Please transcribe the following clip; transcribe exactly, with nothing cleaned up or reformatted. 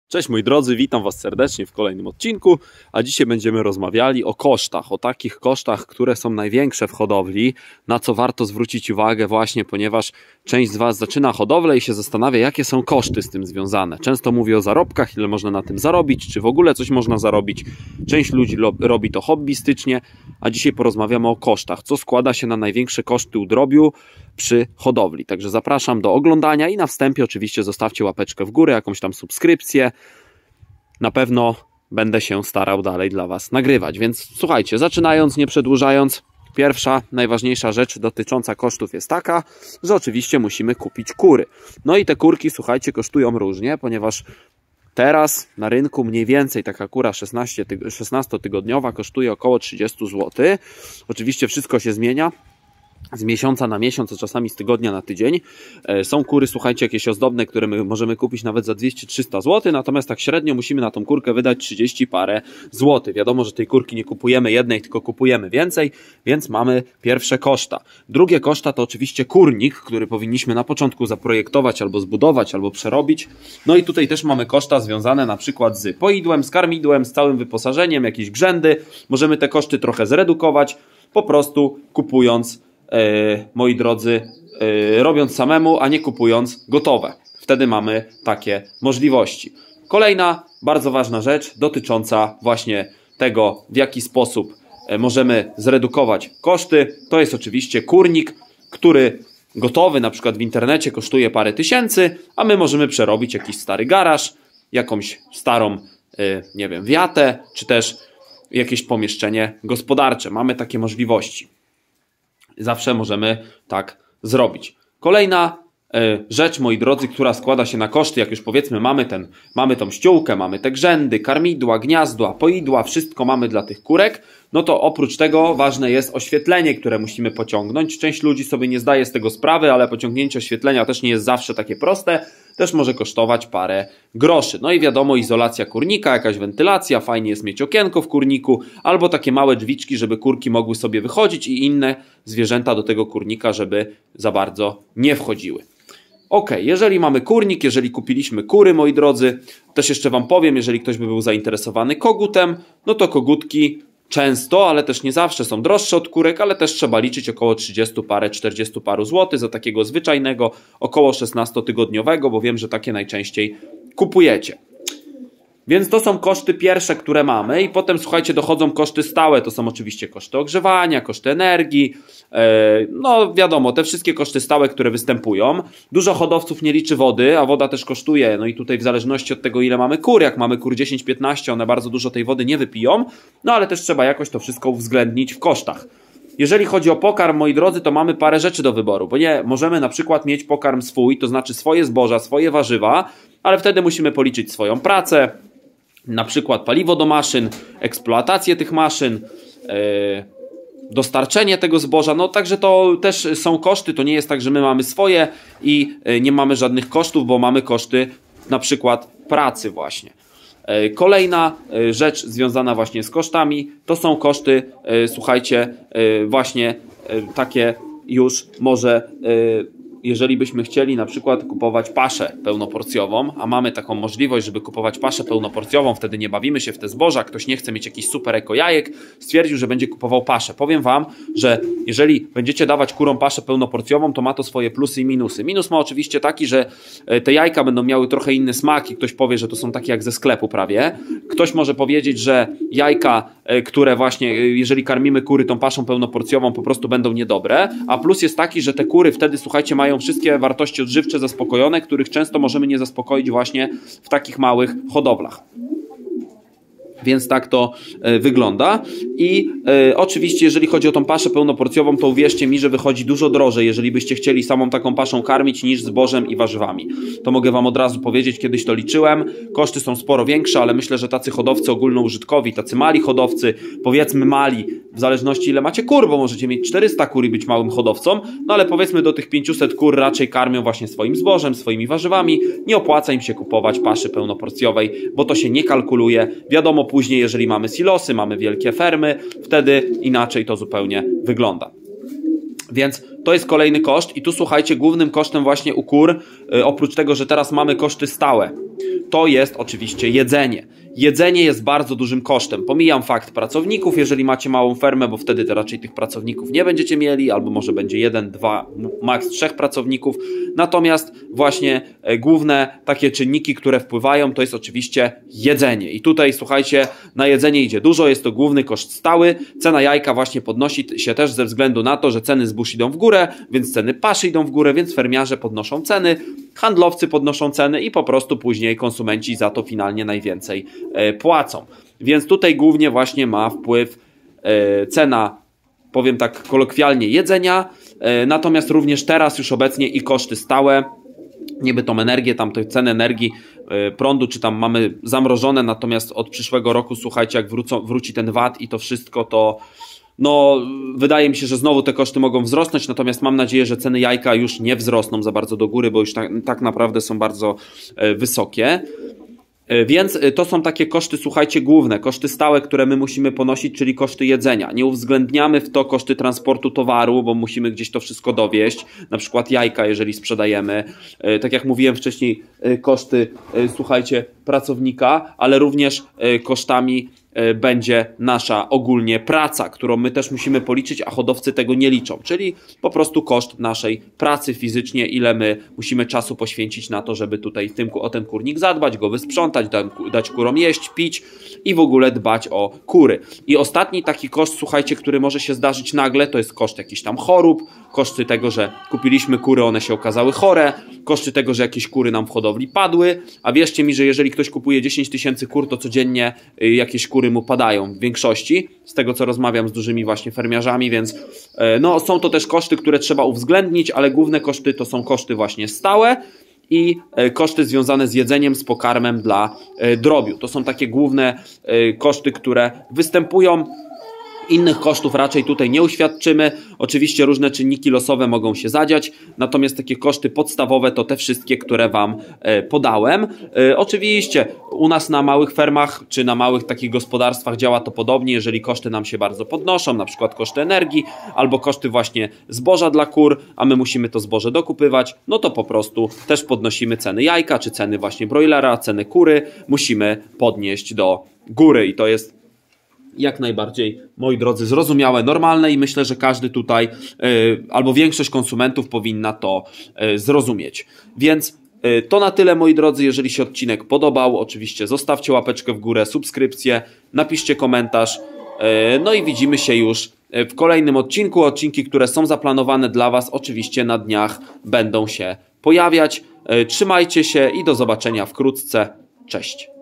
Cześć moi drodzy, witam Was serdecznie w kolejnym odcinku, a dzisiaj będziemy rozmawiali o kosztach, o takich kosztach, które są największe w hodowli, na co warto zwrócić uwagę właśnie, ponieważ część z Was zaczyna hodowlę i się zastanawia, jakie są koszty z tym związane. Często mówię o zarobkach, ile można na tym zarobić, czy w ogóle coś można zarobić. Część ludzi robi to hobbystycznie, a dzisiaj porozmawiamy o kosztach, co składa się na największe koszty u drobiu przy hodowli. Także zapraszam do oglądania i na wstępie oczywiście zostawcie łapeczkę w górę, jakąś tam subskrypcję. Na pewno będę się starał dalej dla Was nagrywać. Więc słuchajcie, zaczynając, nie przedłużając, pierwsza, najważniejsza rzecz dotycząca kosztów jest taka, że oczywiście musimy kupić kury. No i te kurki, słuchajcie, kosztują różnie, ponieważ teraz na rynku mniej więcej taka kura szesnastotygodniowa kosztuje około trzydzieści złotych. Oczywiście wszystko się zmienia z miesiąca na miesiąc, a czasami z tygodnia na tydzień. Są kury, słuchajcie, jakieś ozdobne, które my możemy kupić nawet za dwieście trzysta złotych, natomiast tak średnio musimy na tą kurkę wydać trzydzieści parę złotych. Wiadomo, że tej kurki nie kupujemy jednej, tylko kupujemy więcej, więc mamy pierwsze koszta. Drugie koszta to oczywiście kurnik, który powinniśmy na początku zaprojektować, albo zbudować, albo przerobić. No i tutaj też mamy koszta związane na przykład z poidłem, z karmidłem, z całym wyposażeniem, jakieś grzędy. Możemy te koszty trochę zredukować, po prostu kupując Yy, moi drodzy, yy, robiąc samemu, a nie kupując gotowe. Wtedy mamy takie możliwości. Kolejna bardzo ważna rzecz dotycząca właśnie tego, w jaki sposób yy, możemy zredukować koszty, to jest oczywiście kurnik, który gotowy na przykład w internecie kosztuje parę tysięcy, a my możemy przerobić jakiś stary garaż, jakąś starą, yy, nie wiem, wiatę, czy też jakieś pomieszczenie gospodarcze. Mamy takie możliwości. Zawsze możemy tak zrobić. Kolejna y, rzecz, moi drodzy, która składa się na koszty, jak już powiedzmy mamy, ten, mamy tą ściółkę, mamy te grzędy, karmidła, gniazdła, poidła, wszystko mamy dla tych kurek, no to oprócz tego ważne jest oświetlenie, które musimy pociągnąć. Część ludzi sobie nie zdaje z tego sprawy, ale pociągnięcie oświetlenia też nie jest zawsze takie proste, też może kosztować parę groszy. No i wiadomo, izolacja kurnika, jakaś wentylacja, fajnie jest mieć okienko w kurniku, albo takie małe drzwiczki, żeby kurki mogły sobie wychodzić i inne zwierzęta do tego kurnika, żeby za bardzo nie wchodziły. Ok, jeżeli mamy kurnik, jeżeli kupiliśmy kury, moi drodzy, też jeszcze Wam powiem, jeżeli ktoś by był zainteresowany kogutem, no to kogutki często, ale też nie zawsze są droższe od kurek, ale też trzeba liczyć około trzydzieści parę, czterdzieści paru złotych za takiego zwyczajnego, około szesnastotygodniowego, bo wiem, że takie najczęściej kupujecie. Więc to są koszty pierwsze, które mamy i potem, słuchajcie, dochodzą koszty stałe, to są oczywiście koszty ogrzewania, koszty energii, no wiadomo, te wszystkie koszty stałe, które występują. Dużo hodowców nie liczy wody, a woda też kosztuje, no i tutaj w zależności od tego, ile mamy kur, jak mamy kur dziesięć piętnaście, one bardzo dużo tej wody nie wypiją, no ale też trzeba jakoś to wszystko uwzględnić w kosztach. Jeżeli chodzi o pokarm, moi drodzy, to mamy parę rzeczy do wyboru, bo nie, możemy na przykład mieć pokarm swój, to znaczy swoje zboża, swoje warzywa, ale wtedy musimy policzyć swoją pracę, na przykład paliwo do maszyn, eksploatację tych maszyn, yy, dostarczenie tego zboża, no także to też są koszty, to nie jest tak, że my mamy swoje i yy, nie mamy żadnych kosztów, bo mamy koszty na przykład pracy właśnie. Yy, kolejna yy, rzecz związana właśnie z kosztami, to są koszty, yy, słuchajcie, yy, właśnie yy, takie już może... Yy, jeżeli byśmy chcieli na przykład kupować paszę pełnoporcjową, a mamy taką możliwość, żeby kupować paszę pełnoporcjową, wtedy nie bawimy się w te zboża, ktoś nie chce mieć jakichś super eko jajek, stwierdził, że będzie kupował paszę. Powiem Wam, że jeżeli będziecie dawać kurom paszę pełnoporcjową, to ma to swoje plusy i minusy. Minus ma oczywiście taki, że te jajka będą miały trochę inny smak i ktoś powie, że to są takie jak ze sklepu prawie. Ktoś może powiedzieć, że jajka, które właśnie, jeżeli karmimy kury tą paszą pełnoporcjową, po prostu będą niedobre, a plus jest taki, że te kury wtedy, słuchajcie, mają wszystkie wartości odżywcze zaspokojone, których często możemy nie zaspokoić właśnie w takich małych hodowlach. Więc tak to y, wygląda i y, oczywiście jeżeli chodzi o tą paszę pełnoporcjową, to uwierzcie mi, że wychodzi dużo drożej, jeżeli byście chcieli samą taką paszą karmić niż zbożem i warzywami. To mogę Wam od razu powiedzieć, kiedyś to liczyłem, koszty są sporo większe, ale myślę, że tacy hodowcy ogólnoużytkowi, tacy mali hodowcy, powiedzmy mali, w zależności ile macie kur, bo możecie mieć czterysta kur i być małym hodowcą, no ale powiedzmy do tych pięciuset kur raczej karmią właśnie swoim zbożem, swoimi warzywami, nie opłaca im się kupować paszy pełnoporcjowej, bo to się nie kalkuluje, wiadomo, później, jeżeli mamy silosy, mamy wielkie fermy, wtedy inaczej to zupełnie wygląda. Więc to jest kolejny koszt i tu słuchajcie, głównym kosztem właśnie u kur, yy, oprócz tego, że teraz mamy koszty stałe, to jest oczywiście jedzenie. Jedzenie jest bardzo dużym kosztem. Pomijam fakt pracowników, jeżeli macie małą fermę, bo wtedy to raczej tych pracowników nie będziecie mieli, albo może będzie jeden, dwa, maks trzech pracowników. Natomiast właśnie e, główne takie czynniki, które wpływają, to jest oczywiście jedzenie. I tutaj słuchajcie, na jedzenie idzie dużo, jest to główny koszt stały. Cena jajka właśnie podnosi się też ze względu na to, że ceny zbóż idą w górę, więc ceny paszy idą w górę, więc fermiarze podnoszą ceny, handlowcy podnoszą ceny i po prostu później konsumenci za to finalnie najwięcej płacą. Więc tutaj głównie właśnie ma wpływ e, cena, powiem tak kolokwialnie, jedzenia, e, natomiast również teraz już obecnie i koszty stałe, niby tą energię, tam te ceny energii, e, prądu, czy tam mamy zamrożone, natomiast od przyszłego roku, słuchajcie, jak wrócą, wróci ten V A T i to wszystko, to no, wydaje mi się, że znowu te koszty mogą wzrosnąć, natomiast mam nadzieję, że ceny jajka już nie wzrosną za bardzo do góry, bo już tak, tak naprawdę są bardzo e, wysokie. Więc to są takie koszty, słuchajcie, główne, koszty stałe, które my musimy ponosić, czyli koszty jedzenia. Nie uwzględniamy w to koszty transportu towaru, bo musimy gdzieś to wszystko dowieźć, na przykład jajka, jeżeli sprzedajemy. Tak jak mówiłem wcześniej, koszty, słuchajcie, pracownika, ale również kosztami będzie nasza ogólnie praca, którą my też musimy policzyć, a hodowcy tego nie liczą, czyli po prostu koszt naszej pracy fizycznie, ile my musimy czasu poświęcić na to, żeby tutaj w tym, o ten kurnik zadbać, go wysprzątać, dać kurom jeść, pić i w ogóle dbać o kury. I ostatni taki koszt, słuchajcie, który może się zdarzyć nagle, to jest koszt jakichś tam chorób, koszty tego, że kupiliśmy kury, one się okazały chore, koszty tego, że jakieś kury nam w hodowli padły, a wierzcie mi, że jeżeli ktoś kupuje dziesięć tysięcy kur, to codziennie jakieś kury mu padają w większości, z tego co rozmawiam z dużymi właśnie fermiarzami, więc no są to też koszty, które trzeba uwzględnić, ale główne koszty to są koszty właśnie stałe i koszty związane z jedzeniem, z pokarmem dla drobiu. To są takie główne koszty, które występują. Innych kosztów raczej tutaj nie uświadczymy. Oczywiście różne czynniki losowe mogą się zadziać, natomiast takie koszty podstawowe to te wszystkie, które Wam podałem. Oczywiście u nas na małych fermach czy na małych takich gospodarstwach działa to podobnie, jeżeli koszty nam się bardzo podnoszą, na przykład koszty energii albo koszty właśnie zboża dla kur, a my musimy to zboże dokupywać, no to po prostu też podnosimy ceny jajka, czy ceny właśnie broilera, ceny kury musimy podnieść do góry i to jest jak najbardziej, moi drodzy, zrozumiałe, normalne i myślę, że każdy tutaj yy, albo większość konsumentów powinna to yy, zrozumieć. Więc yy, to na tyle, moi drodzy. Jeżeli się odcinek podobał, oczywiście zostawcie łapeczkę w górę, subskrypcję, napiszcie komentarz, yy, no i widzimy się już w kolejnym odcinku. Odcinki, które są zaplanowane dla Was, oczywiście na dniach będą się pojawiać. Yy, trzymajcie się i do zobaczenia wkrótce. Cześć!